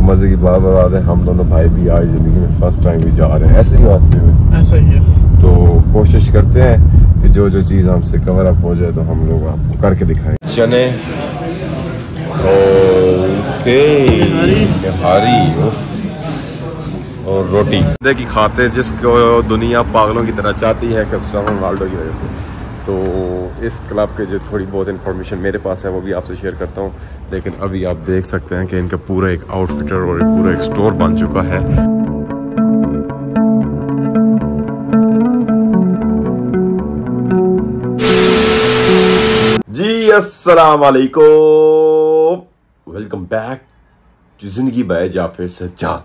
मजे की बात बता दें, हम दोनों भाई भी आज जिंदगी में फर्स्ट टाइम भी जा रहे हैं। ऐसे ही बात है, ऐसा ही है। तो कोशिश करते हैं कि जो जो चीज़ हमसे कवर अप हो जाए तो हम लोग आपको करके दिखाएं। चने ओके निहारी और रोटी की खाते हैं, जिसको दुनिया पागलों की तरह चाहती है क्रिस्टियानो रोनाल्डो की वजह से। तो इस क्लब के जो थोड़ी बहुत इन्फॉर्मेशन मेरे पास है वो भी आपसे शेयर करता हूँ। लेकिन अभी आप देख सकते हैं कि इनका पूरा एक आउटफिटर और पूरा एक स्टोर बन चुका है। जी अस्सलाम वालेकुम, welcome back to Zindagi by Jafir Sajjad.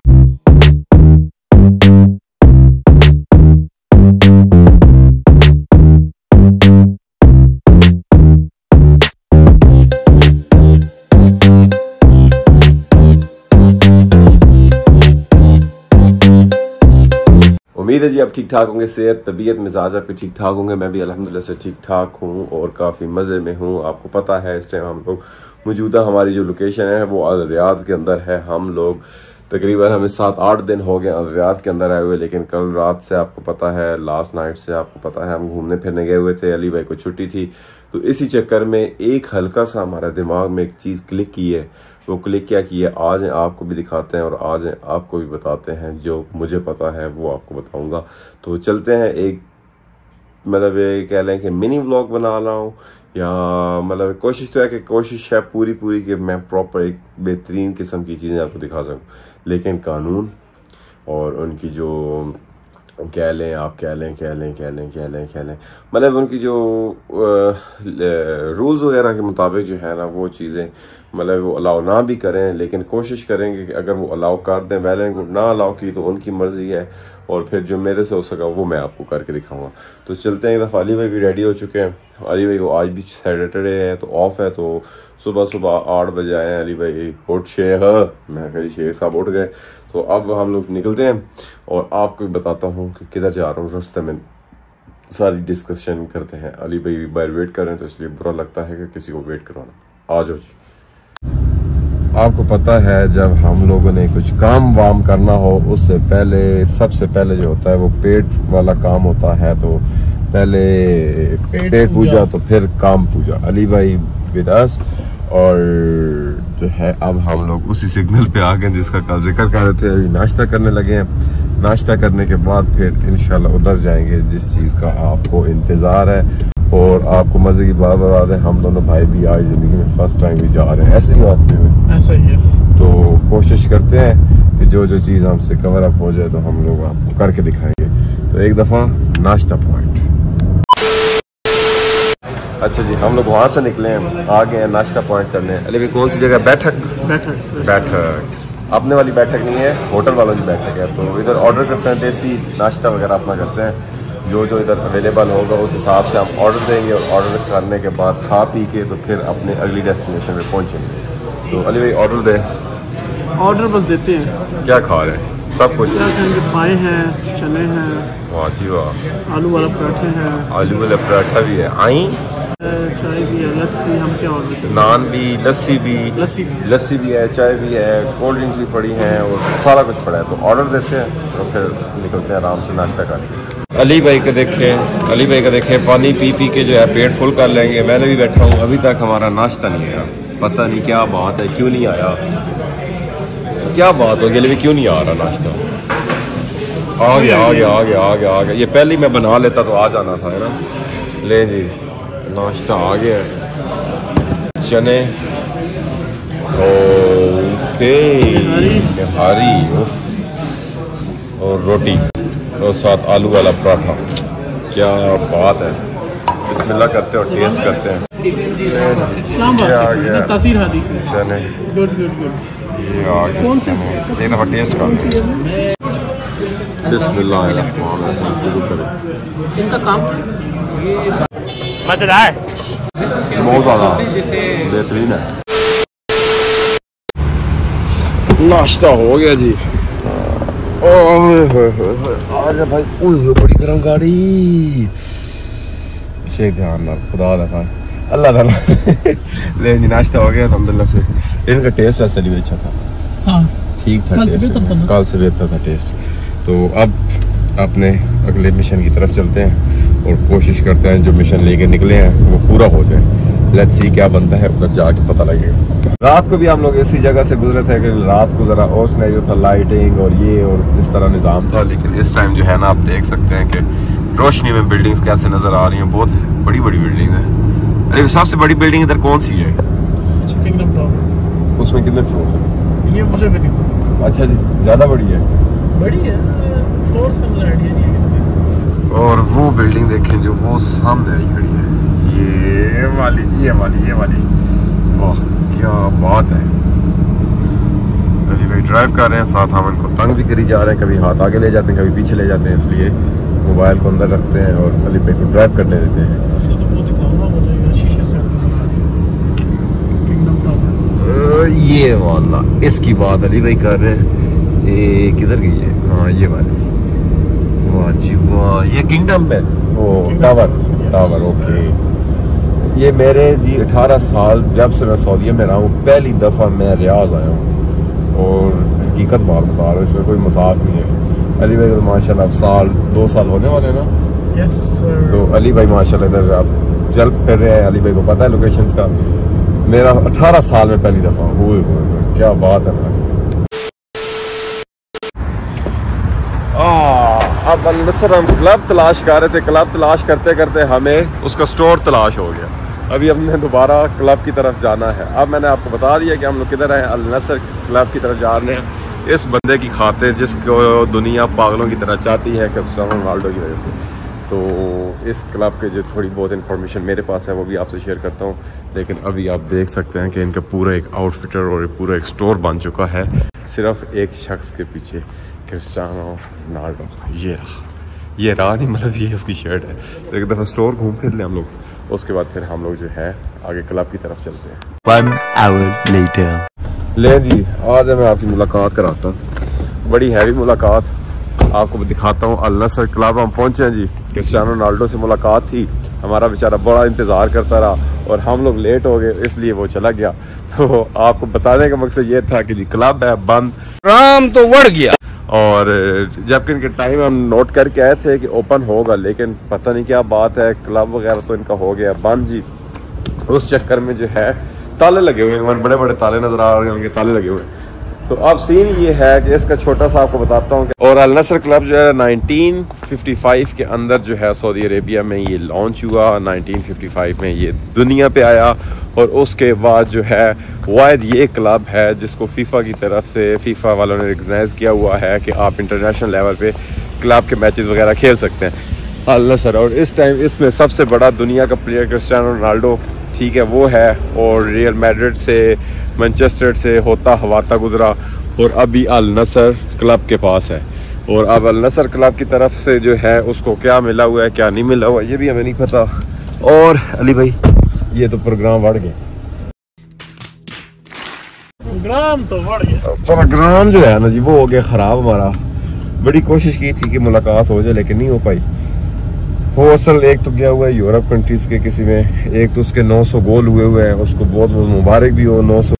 उम्मीद है जी आप ठीक ठाक होंगे, सेहत तबीयत मिजाज आपके ठीक ठाक होंगे। मैं भी अल्हम्दुलिल्लाह से ठीक ठाक हूँ और काफ़ी मज़े में हूँ। आपको पता है इस टाइम हम लोग मौजूदा हमारी जो लोकेशन है वो अल रियाद के अंदर है। हम लोग तकरीबन हमें 7-8 दिन हो गए अल रियाद के अंदर आए हुए, लेकिन कल रात से आपको पता है, लास्ट नाइट से आपको पता है, हम घूमने फिरने गए हुए थे। अली भाई को छुट्टी थी, तो इसी चक्कर में एक हल्का सा हमारा दिमाग में एक चीज़ क्लिक की है। वो क्लिक क्या की है, आज आपको भी दिखाते हैं और आज आपको भी बताते हैं। जो मुझे पता है वो आपको बताऊंगा। तो चलते हैं, एक मतलब ये कह लें कि मिनी व्लॉग बना रहा हूँ, या मतलब कोशिश तो है कि कोशिश है पूरी कि मैं प्रॉपर एक बेहतरीन किस्म की चीज़ें आपको दिखा सकूँ। लेकिन कानून और उनकी जो कह लें आप कह लें मतलब उनकी जो रूल्स वगैरह के मुताबिक जो है ना वो चीज़ें मतलब वो अलाउ ना भी करें, लेकिन कोशिश करेंगे कि अगर वो अलाउ कर दें, वैलेंट को ना अलाउ की तो उनकी मर्ज़ी है। और फिर जो मेरे से हो सका वो मैं आपको करके दिखाऊंगा। तो चलते हैं। एक दफ़ा अली भाई भी रेडी हो चुके हैं। अली भाई को आज भी सैटरडे है तो ऑफ है, तो सुबह 8 बजे आए हैं। अली भाई उठ शेख, मैं कहीं शेख साहब उठ गए। तो अब हम लोग निकलते हैं और आपको भी बताता हूँ कि किधर जा रहा हूँ। रास्ते में सारी डिस्कशन करते हैं। अली भाई बाहर वेट कर रहे हैं, तो इसलिए बुरा लगता है कि किसी को वेट करवाना। आ जाओ जी। आपको पता है जब हम लोगों ने कुछ काम वाम करना हो, उससे पहले सबसे पहले जो होता है वो पेट वाला काम होता है। तो पहले पेट पूजा तो फिर काम पूजा। अली भाई विदास और जो है अब हम लोग उसी सिग्नल पे आ गए जिसका कल जिक्र कर रहे थे। अभी नाश्ता करने लगे हैं। नाश्ता करने के बाद फिर इंशाल्लाह उधर जाएंगे जिस चीज़ का आपको इंतज़ार है। और आपको मज़े की बात बता दें, हम दोनों भाई भी आज ज़िंदगी में फ़र्स्ट टाइम भी जा रहे हैं। ऐसे ही बात है, ऐसा ही है। तो कोशिश करते हैं कि जो जो चीज़ हमसे कवर अप हो जाए तो हम लोग आपको करके दिखाएंगे। तो एक दफ़ा नाश्ता पॉइंट। अच्छा जी, हम लोग वहाँ से निकले हैं, आ गए हैं नाश्ता पॉइंट करने। अली भाई कौन सी जगह? बैठक अपने वाली बैठक नहीं है, होटल वालों की बैठक है। तो इधर ऑर्डर करते हैं, देसी नाश्ता वगैरह अपना करते हैं। जो इधर अवेलेबल होगा उस हिसाब से हम ऑर्डर देंगे और ऑर्डर करने के बाद खा पी के तो फिर अपने अगली डेस्टिनेशन पे पहुंचेंगे। तो अली भाई ऑर्डर दे। ऑर्डर बस देते हैं। क्या खा रहे हैं? सब कुछ पाए हैं, चने हैं, वाह जी वाह, आलू वाला पराठे हैं, आलू वाला पराठा भी है, आई चाय भी है, लस्सी। हम क्या ऑर्डर करें? नान भी, लस्सी भी है, चाय भी है, कोल्ड ड्रिंक्स भी पड़ी हैं और सारा कुछ पड़ा है। तो ऑर्डर देते हैं तो फिर निकलते हैं आराम से नाश्ता करके। अली भाई का देखें पानी पी के जो है पेट फुल कर लेंगे। मैंने भी बैठा हूँ, अभी तक हमारा नाश्ता नहीं आया। पता नहीं क्या बात है, क्यों नहीं आया, क्या बात होगी? अली क्यों नहीं आ रहा नाश्ता? आ गया। ये पहले ही मैं बना लेता तो आ जाना था, है ना। ले जी, नाश्ता आ गया। चने ओके निहारी और रोटी और साथ आलू वाला पराठा। क्या बात है। बिस्मिल्लाह करते हैं और टेस्ट करते हैं। तासीर हदीस है। चने गुड। ये आ गया। कौन से? एक दफ़ा टेस्ट कर। बिस्मिल्लाह शुरू करें। इनका काम मजेदार, बहुत ज़्यादा बेहतरीन है। नाश्ता हो गया जी। आजा भाई, बड़ी गर्म गाड़ी। शेख ध्यान ना, खुदा दफा अल्लाह ताला। ले जी नाश्ता हो गया अल्हम्दुलिल्लाह से। इनका टेस्ट वैसे भी अच्छा था। हाँ, ठीक था, कल से बेहतर था ना? कल से बेहतर था टेस्ट। तो अब अपने अगले मिशन की तरफ चलते हैं और कोशिश करते हैं जो मिशन लेके निकले हैं वो पूरा हो जाए। लेट्स सी क्या बनता है, उधर जाके पता लगेगा। रात को भी हम लोग ऐसी जगह से गुजरे थे कि रात को ज़रा और सिनेरियो था, लाइटिंग और ये और इस तरह निज़ाम था, लेकिन इस टाइम जो है ना आप देख सकते हैं कि रोशनी में बिल्डिंग्स कैसे नज़र आ रही हैं। बहुत बड़ी बड़ी बिल्डिंग है। अरे सबसे बड़ी बिल्डिंग इधर कौन सी है? Kingdom Tower. उसमें कितने फ्लोर है? ये मुझे भी नहीं पता। अच्छा जी, ज़्यादा बड़ी है? बड़ी है, फ्लोर से मुझे आइडिया नहीं है। और वो बिल्डिंग देखें जो वो सामने आई खड़ी है, ये वाली। वाह क्या बात है। अली भाई ड्राइव कर रहे हैं, साथ हम इनको तंग भी करी जा रहे हैं, कभी हाथ आगे ले जाते हैं कभी पीछे ले जाते हैं, इसलिए मोबाइल को अंदर रखते हैं और अली भाई को ड्राइव करने देते हैं। ऐसे तो वो दिखाऊंगा मुझे शीशे से किंगडम टावर। ये वाला इसकी बात अली भाई कर रहे हैं। ये किधर गई है? हाँ ये वाली। वाह जी वाह, ये किंगडम है वो टावर। ओके, ये मेरे जी 18 साल जब से मैं सऊदीया में रहा हूँ, पहली दफ़ा मैं रियाज आया हूँ और हकीकत बात बता रहा हूँ, इसमें कोई मजाक नहीं है। अली भाई तो माशाल्लाह अब 2 साल होने वाले ना। Yes sir. तो अली भाई माशाल्लाह इधर आप चल फिर रहे हैं, अली भाई को पता है लोकेशंस का। मेरा 18 साल में पहली दफ़ा हुए, क्या बात है भाई। अब अल-नसर हम क्लब तलाश कर रहे थे, क्लब तलाश करते करते हमें उसका स्टोर तलाश हो गया। अभी हमने दोबारा क्लब की तरफ जाना है। अब मैंने आपको बता दिया कि हम लोग किधर आए, अल-नसर क्लब की तरफ जा रहे हैं, इस बंदे की खातिर जिसको दुनिया पागलों की तरह चाहती है क्रिस्टियानो रोनाल्डो की वजह से। तो इस क्लब के जो थोड़ी बहुत इन्फॉर्मेशन मेरे पास है वो भी आपसे शेयर करता हूँ। लेकिन अभी आप देख सकते हैं कि इनका पूरा एक आउटफिटर और पूरा एक स्टोर बन चुका है सिर्फ एक शख्स के पीछे, क्रिस्टियानो रोनाल्डो। ये रहा नहीं, मतलब ये उसकी शर्ट है। तो एक दफ़ा स्टोर घूम फिर लें हम लोग, उसके बाद फिर हम लोग जो है आगे क्लब की तरफ चलते हैं। 1 hour later. ले जी, आज मैं आपकी मुलाकात कराता हूँ, बड़ी हैवी मुलाकात आपको दिखाता हूँ। अल-नसर क्लब हम पहुँचे हैं जी, क्रिस्टियानो रोनाल्डो से मुलाकात थी, हमारा बेचारा बड़ा इंतज़ार करता रहा और हम लोग लेट हो गए इसलिए वो चला गया। तो आपको बताने का मकसद ये था कि जी क्लब है बंद, राम तो बढ़ गया। और जबकि इनके टाइम हम नोट करके आए थे कि ओपन होगा, लेकिन पता नहीं क्या बात है, क्लब वगैरह तो इनका हो गया बंद जी। उस चक्कर में जो है ताले लगे हुए हैं, बड़े बड़े ताले नज़र आ रहे होंगे, ताले लगे हुए हैं। तो अब सीन ये है कि इसका छोटा सा आपको बताता हूँ। और अल-नसर क्लब जो है 1955 के अंदर जो है सऊदी अरेबिया में ये लॉन्च हुआ, 1955 में ये दुनिया पे आया और उसके बाद जो है वाहिद ये क्लब है जिसको फीफा की तरफ से, फीफा वालों ने रिकग्नाइज किया हुआ है कि आप इंटरनेशनल लेवल पे क्लब के मैचेस वगैरह खेल सकते हैं। अल-नसर, और इस टाइम इसमें सबसे बड़ा दुनिया का प्लेयर क्रिस्टियानो रोनाल्डो, ठीक है, वो है। और रियल मैड्रिड से, मैनचेस्टर से होता हवाता गुजरा और अभी अल-नसर क्लब के पास है। और अब अल-नसर क्लब की तरफ से जो है उसको क्या मिला हुआ है क्या नहीं मिला हुआ ये भी हमें नहीं पता। और अली भाई ये तो प्रोग्राम बढ़ गया, प्रोग्राम तो बढ़ गया। प्रोग्राम जो है ना जी वो हो गया ख़राब। हमारा बड़ी कोशिश की थी कि मुलाकात हो जाए लेकिन नहीं हो पाई। वो असल एक तो गया हुआ है यूरोप कंट्रीज़ के किसी में, एक तो उसके 900 गोल हुए हैं, उसको बहुत बहुत मुबारक भी हो। 900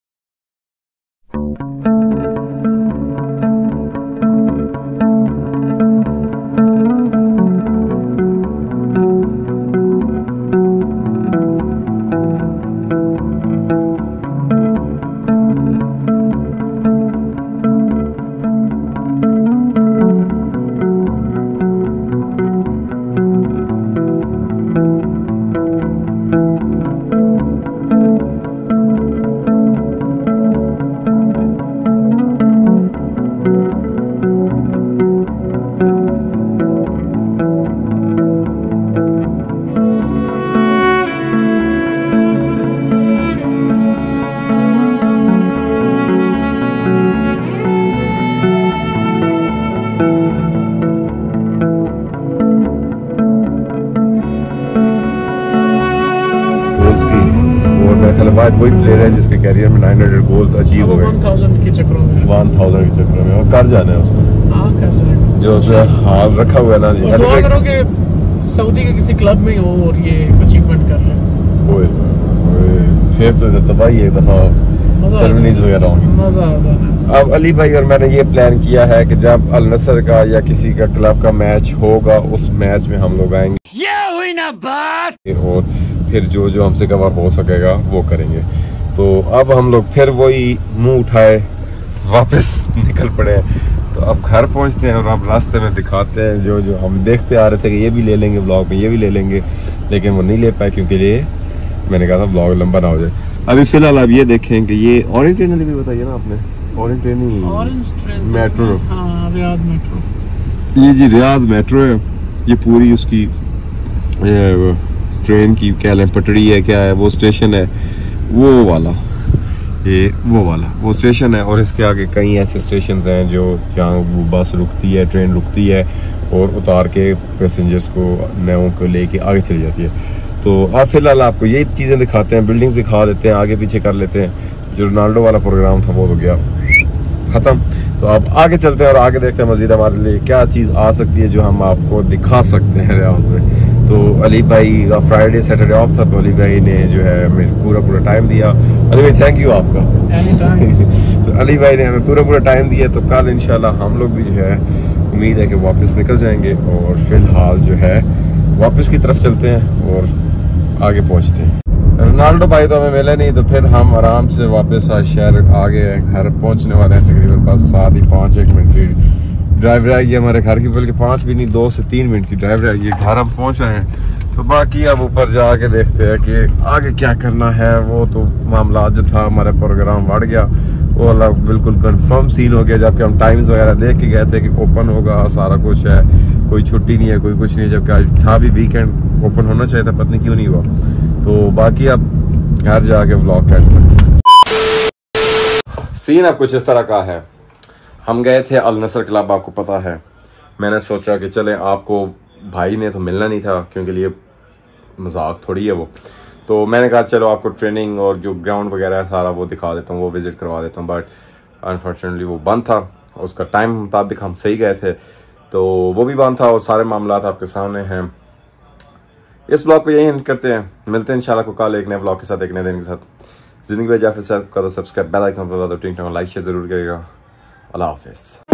वाहिद वही प्लेयर है जिसके कैरियर में 900 गोल्स अचीव हो गए 1000 के चक्रों में, 1000 के चक्कर में। और कर जाना है उसको, हाँ कर जाएगा जो उसने हाल रखा हुआ है ना जी। और दुआ करो कि सऊदी के किसी क्लब में हो और ये अचीवमेंट कर ले। ओए फिर तो तबाही एक दफा सेरेमनीज वगैरह होंगी, मजा आ जाता है। अब अली भाई और मैंने ये प्लान किया है कि जब अल नसर का या किसी का क्लब का मैच होगा उस मैच में हम लोग आएंगे, ये हुई ना बात, और फिर जो जो हमसे कवर हो सकेगा वो करेंगे। तो अब हम लोग फिर वही मुंह उठाए वापस निकल पड़े हैं। तो अब घर पहुंचते हैं और अब रास्ते में दिखाते हैं जो जो हम देखते आ रहे थे कि ये भी ले लेंगे ब्लॉग में, ये भी ले लेंगे, लेकिन वो नहीं ले पाए क्योंकि ये मैंने कहा था ब्लॉग लंबा ना हो जाए। अभी फिलहाल आप ये देखें कि ये ऑरेंज ट्रेन भी बताइए ना आपने, orange train metro, Riyadh metro, ये जी रियाद मेट्रो है। ये पूरी उसकी ट्रेन की क्या लें पटड़ी है क्या है, वो स्टेशन है वो वाला, ये वो स्टेशन है। और इसके आगे कई ऐसे स्टेशन हैं जो जहाँ वो बस रुकती है, ट्रेन रुकती है और उतार के पैसेंजर्स को नयों को लेके आगे चली जाती है। तो अब फिलहाल आपको ये चीज़ें दिखाते हैं, बिल्डिंग्स दिखा देते हैं, आगे पीछे कर लेते हैं। जो रोनाल्डो वाला प्रोग्राम था वो तो गया ख़त्म। तो अब आगे चलते हैं और आगे देखते हैं मज़ीद हमारे लिए क्या चीज़ आ सकती है जो हम आपको दिखा सकते हैं रियाज में। तो अली भाई का फ्राइडे सैटरडे ऑफ था, तो अली भाई ने जो है हमें पूरा टाइम दिया। अली भाई थैंक यू आपका। तो अली भाई ने हमें पूरा टाइम दिया। तो कल इंशाल्लाह हम लोग भी जो है उम्मीद है कि वापस निकल जाएंगे और फिलहाल जो है वापस की तरफ चलते हैं और आगे पहुंचते हैं। रोनाल्डो भाई तो हमें मिले नहीं, तो फिर हम आराम से वापस आज शहर आ गए हैं, घर पहुंचने वाले हैं। तकरीबन बस 7-5 मिनट की ड्राइव रह गई हमारे घर की, बल्कि 5 भी नहीं 2 से 3 मिनट की ड्राइव रह गई। घर हम पहुंच आए हैं, तो बाकी अब ऊपर जाके देखते हैं कि आगे क्या करना है। वो तो मामला जो था हमारा प्रोग्राम बढ़ गया, वो अल्लाह बिल्कुल कंफर्म सीन हो गया। जबकि हम टाइम्स वगैरह देख के गए थे कि ओपन होगा, सारा कुछ है, कोई छुट्टी नहीं है, कोई कुछ नहीं है। जबकि आज था भी वीकेंड, ओपन होना चाहिए था, पता नहीं क्यों नहीं हुआ। तो बाकी अब घर जाके व्लॉग करते। सीन अब कुछ इस तरह का है, हम गए थे अल नसर क्लब, आपको पता है। मैंने सोचा कि चलें, आपको भाई ने तो मिलना नहीं था क्योंकि लिए मजाक थोड़ी है वो, तो मैंने कहा चलो आपको ट्रेनिंग और जो ग्राउंड वगैरह है सारा वो दिखा देता हूँ, वो विज़िट करवा देता हूँ। बट अनफॉर्चुनेटली वो बंद था, उसका टाइम मुताबिक हम सही गए थे तो वो भी बंद था और सारे मामला आपके सामने हैं। इस ब्लॉग को यही एंड करते हैं, मिलते हैं इंशाल्लाह को कल एक नए ब्लॉग के साथ, एक नए दिन के साथ। ज़िंदगी में जाफिर साहब का तो सब्सक्राइब बेल आइकन पर टिंग टॉन्ग लाइक शेयर ज़रूर करेगा। अल्लाह हाफिज़।